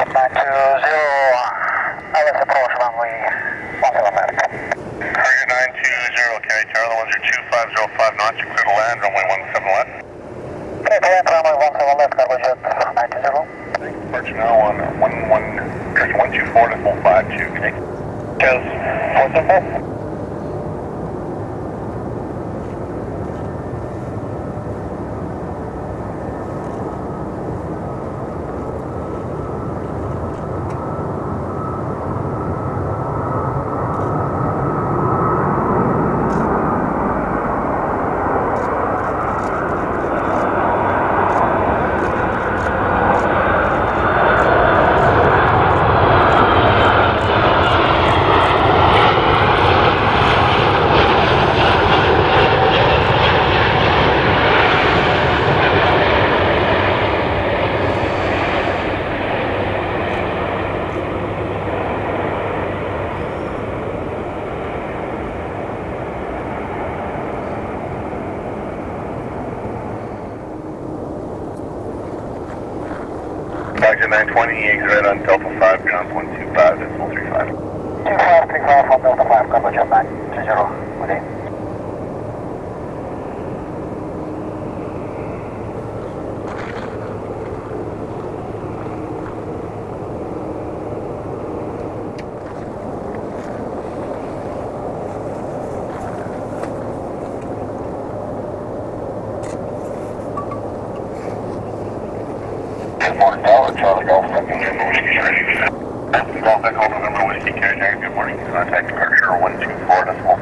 let's approach runway 17 left. Cargo 920, carry Charlie 102.505 knots, you're clear to land, runway 17 left. Clear to land, runway 17 left, Cargojet 920. Departure now on 124 to 452, connect. Goes 4 Cargojet 920, exit on Delta 5, ground 125, decimal 35. 2535 from Delta 5, Cargojet 920, good day. Good morning, Tower, Charlie Golf, November Whiskey ready. Golf Echo, November Whiskey KJ, good morning. Contact departure 124 decimal